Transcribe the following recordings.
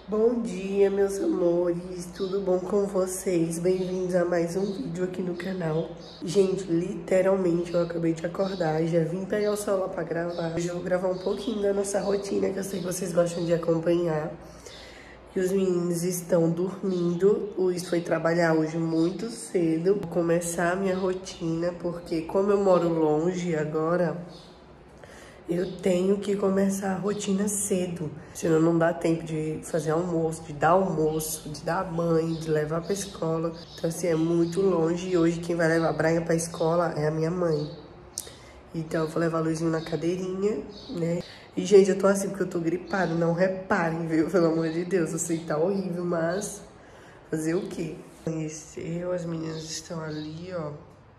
Bom dia, meus amores, tudo bom com vocês? Bem-vindos a mais um vídeo aqui no canal. Gente, literalmente eu acabei de acordar e já vim pegar o celular pra gravar. Hoje eu vou gravar um pouquinho da nossa rotina, que eu sei que vocês gostam de acompanhar. E os meninos estão dormindo. O Luiz foi trabalhar hoje muito cedo. Vou começar a minha rotina, porque como eu moro longe agora, eu tenho que começar a rotina cedo, senão não dá tempo de fazer almoço, de dar banho, de levar pra escola. Então assim, é muito longe e hoje quem vai levar a Brian pra escola é a minha mãe. Então eu vou levar o Luizinho na cadeirinha, né? E gente, eu tô assim porque eu tô gripada, não reparem, viu? Pelo amor de Deus, eu sei que tá horrível, mas fazer o quê? Amanheceu, as meninas estão ali, ó.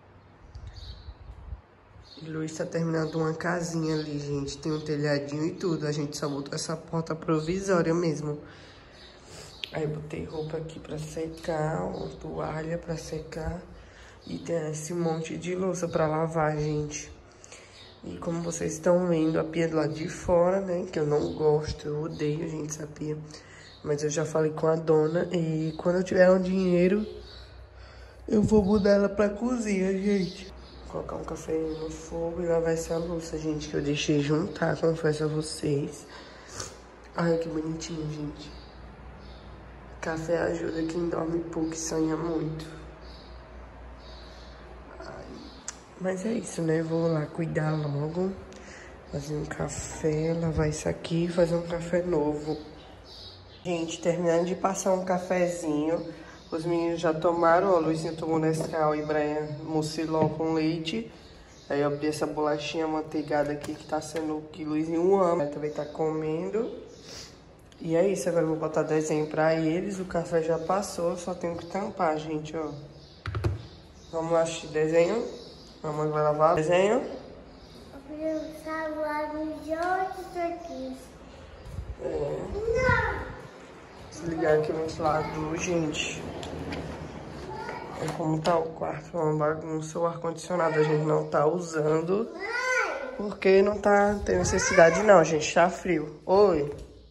O Luiz tá terminando uma casinha ali, gente. Tem um telhadinho e tudo. A gente só botou essa porta provisória mesmo. Aí botei roupa aqui pra secar, uma toalha pra secar. E tem esse monte de louça pra lavar, gente. E como vocês estão vendo, a pia do lado de fora, né? Que eu não gosto, eu odeio, gente, essa pia. Mas eu já falei com a dona e quando eu tiver um dinheiro, eu vou mudar ela pra cozinha, gente. Colocar um café no fogo e lavar essa louça, gente, que eu deixei juntar, confesso a vocês. Ai, que bonitinho, gente. Café ajuda quem dorme pouco e sonha muito. Ai. Mas é isso, né? Vou lá cuidar logo. Fazer um café, lavar isso aqui e fazer um café novo. Gente, terminando de passar um cafezinho. Os meninos já tomaram, ó, o Luizinho tomou Nescau e Brian mucilol com leite. Aí eu abri essa bolachinha amanteigada aqui, que tá sendo o que o Luizinho ama. Ele também tá comendo. E é isso, agora eu vou botar desenho pra eles. O café já passou, só tenho que tampar, gente, ó. Vamos lá assistir desenho. Mamãe vai lavar desenho. Eu queria salvar os outros aqui. Não! Desligar aqui o ventilador, gente. Olha como tá o quarto, uma bagunça. O ar-condicionado a gente não tá usando, porque não tá tem necessidade não, gente. Tá frio. Oi.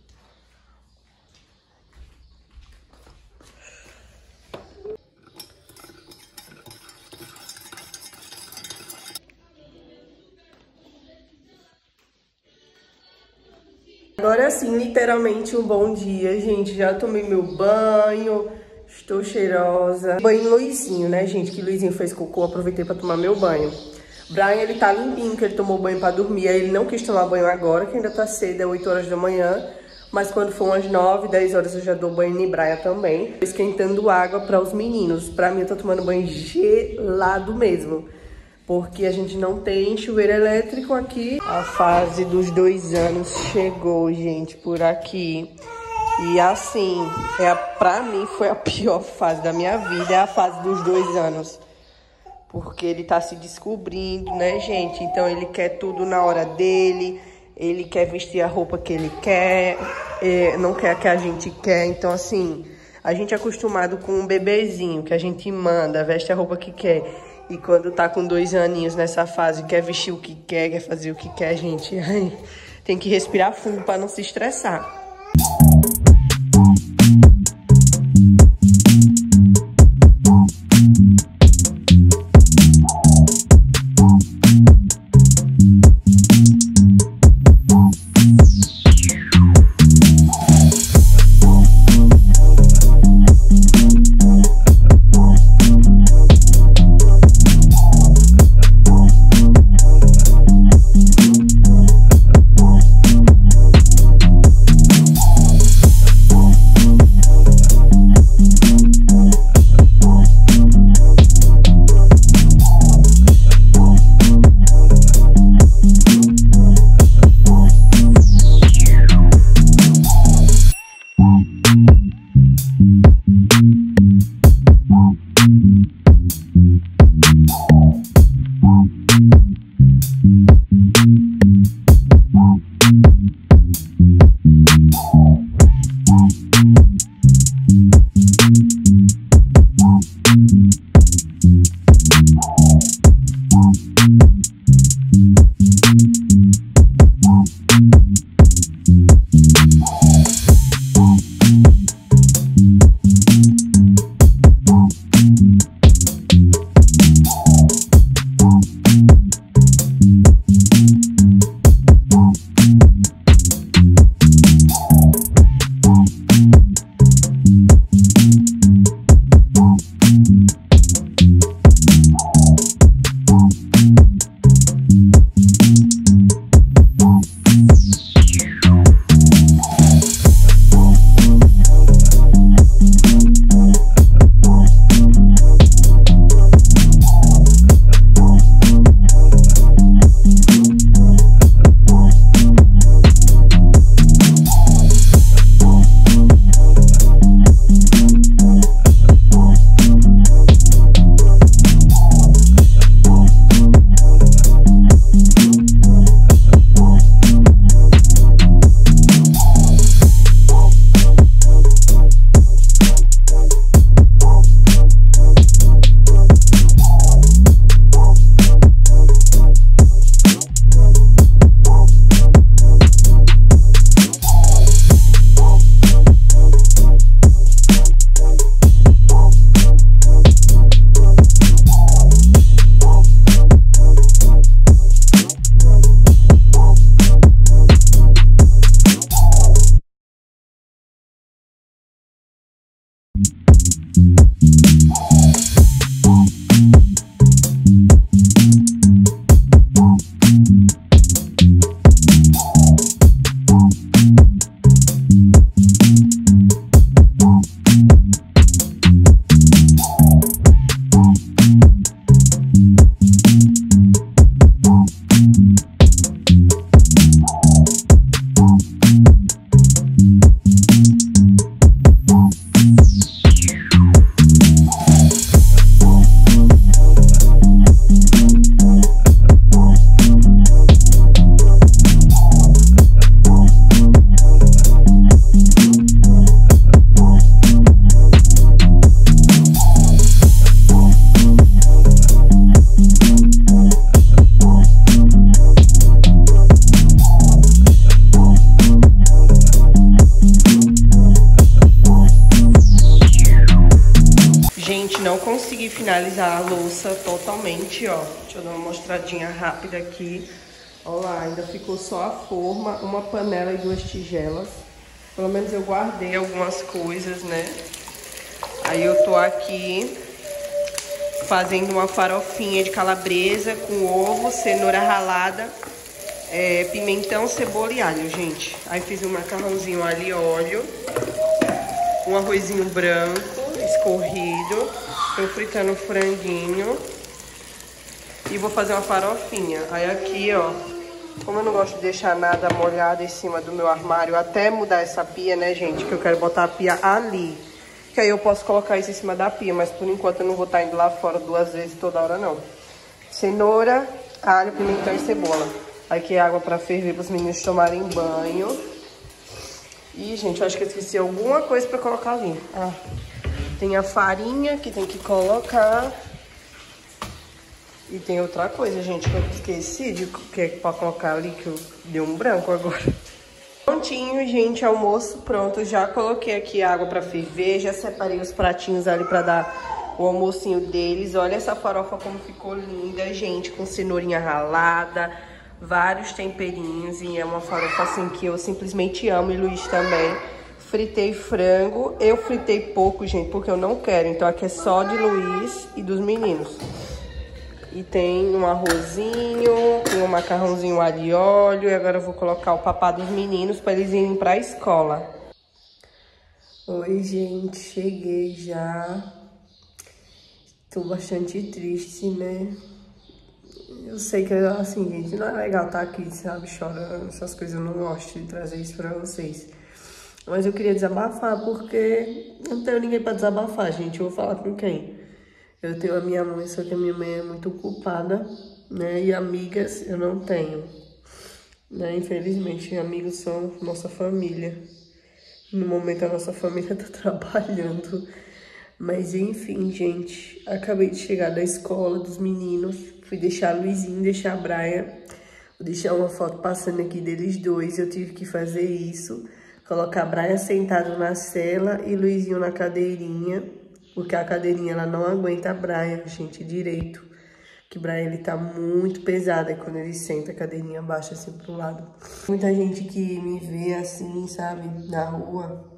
Agora sim, literalmente um bom dia, gente. Já tomei meu banho, estou cheirosa. Banho Luizinho, né, gente? Que Luizinho fez cocô, aproveitei pra tomar meu banho. Brian, ele tá limpinho, que ele tomou banho pra dormir. Aí ele não quis tomar banho agora, que ainda tá cedo, é 8 horas da manhã. Mas quando for umas 9, 10 horas eu já dou banho em Brian também. Esquentando água para os meninos. Pra mim eu tô tomando banho gelado mesmo, porque a gente não tem chuveiro elétrico aqui. A fase dos 2 anos chegou, gente, por aqui. E assim, pra mim foi a pior fase da minha vida, é a fase dos 2 anos. Porque ele tá se descobrindo, né, gente? Então ele quer tudo na hora dele, ele quer vestir a roupa que ele quer, não quer a que a gente quer. Então assim, a gente é acostumado com um bebezinho que a gente manda, veste a roupa que quer. E quando tá com 2 aninhos nessa fase, quer vestir o que quer fazer o que quer, gente, ai, tem que respirar fundo pra não se estressar. não consegui finalizar a louça totalmente, ó. Deixa eu dar uma mostradinha rápida aqui. Olha lá, ainda ficou só a forma, uma panela e 2 tigelas. Pelo menos eu guardei algumas coisas, né? Aí eu tô aqui fazendo uma farofinha de calabresa com ovo, cenoura ralada, pimentão, cebola e alho, gente. Aí fiz um macarrãozinho alho e óleo, um arrozinho branco escorrido. Tô fritando um franguinho e vou fazer uma farofinha. Aí aqui, ó, como eu não gosto de deixar nada molhado em cima do meu armário, até mudar essa pia, né, gente, que eu quero botar a pia ali, que aí eu posso colocar isso em cima da pia, mas por enquanto eu não vou estar indo lá fora 2 vezes toda hora, não. Cenoura, alho, pimentão e cebola. Aqui é água pra ferver para os meninos tomarem banho. E, gente, eu acho que eu esqueci alguma coisa pra colocar ali. Ah, tem a farinha que tem que colocar. E tem outra coisa, gente, que eu esqueci de que é pra colocar ali, que eu dei um branco agora. Prontinho, gente, almoço pronto. Já coloquei aqui água pra ferver, já separei os pratinhos ali pra dar o almocinho deles. Olha essa farofa como ficou linda, gente, com cenourinha ralada, vários temperinhos. E é uma farofa assim que eu simplesmente amo, e Luiz também. Fritei frango, eu fritei pouco, gente, porque eu não quero. Então aqui é só de Luiz e dos meninos. E tem um arrozinho, tem um macarrãozinho alho e óleo. E agora eu vou colocar o papá dos meninos para eles irem para a escola. Oi, gente, cheguei já. Tô bastante triste, né? Eu sei que, assim, gente, não é legal estar aqui, sabe, chorando, essas coisas. Eu não gosto de trazer isso pra vocês. Mas eu queria desabafar, porque não tenho ninguém pra desabafar, gente. Eu vou falar com quem? Eu tenho a minha mãe, só que a minha mãe é muito ocupada, né? E amigas eu não tenho, né? Infelizmente, amigos são nossa família. No momento a nossa família tá trabalhando. Mas enfim, gente, acabei de chegar da escola dos meninos. Fui deixar a Luizinho, deixar a Brian. Vou deixar uma foto passando aqui deles dois. Eu tive que fazer isso. Colocar a Brian sentado na cela e Luizinho na cadeirinha. Porque a cadeirinha, ela não aguenta a Brian, gente, direito. Que Brian, ele tá muito pesado. Aí quando ele senta, a cadeirinha baixa assim pro lado. Muita gente que me vê assim, sabe, na rua.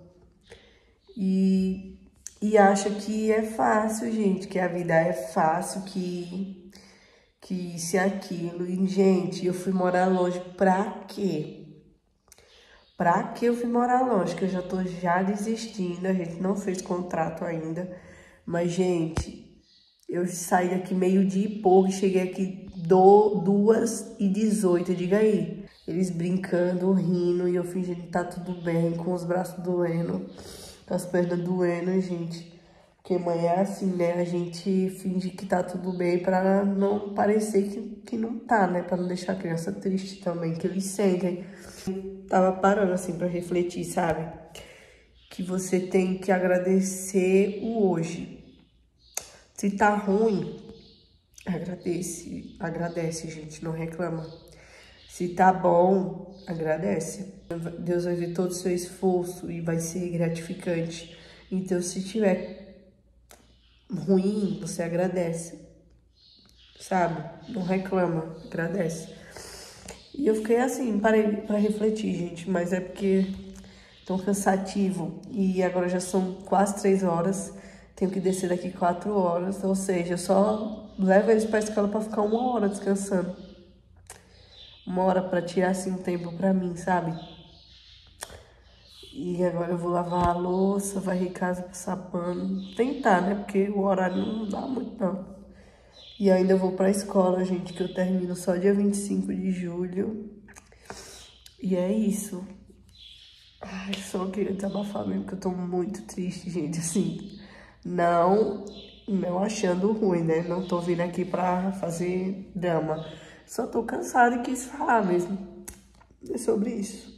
E acha que é fácil, gente. Que a vida é fácil, que isso e aquilo. E, gente, eu fui morar longe pra quê? Pra que eu fui morar longe? Que eu já tô desistindo. A gente não fez contrato ainda. Mas, gente, eu saí daqui 12:00 e pouco e cheguei aqui 2:18. Diga aí. Eles brincando, rindo e eu fingindo que tá tudo bem, com os braços doendo, com as pernas doendo, gente. Porque mãe é assim, né? A gente finge que tá tudo bem pra não parecer que não tá, né? Pra não deixar a criança triste também, que eles sentem. Tava parando assim pra refletir, sabe? Que você tem que agradecer o hoje. Se tá ruim, agradece, gente, não reclama. Se tá bom, agradece. Deus vai ver todo o seu esforço e vai ser gratificante. Então, se tiver ruim, você agradece, sabe? Não reclama, agradece. E eu fiquei assim, parei pra refletir, gente, mas é porque tão cansativo. E agora já são quase 3 horas. Tenho que descer daqui 4 horas, ou seja, eu só levo eles pra escola pra ficar 1 hora descansando. 1 hora pra tirar, assim, um tempo pra mim, sabe? E agora eu vou lavar a louça, varrer casa, passar pano. Tentar, né? Porque o horário não dá muito, não. E ainda vou pra escola, gente, que eu termino só dia 25 de julho. E é isso. Ai, só queria desabafar mesmo, porque eu tô muito triste, gente, assim... Não achando ruim, né? Não tô vindo aqui pra fazer drama. Só tô cansada e quis falar mesmo. É sobre isso.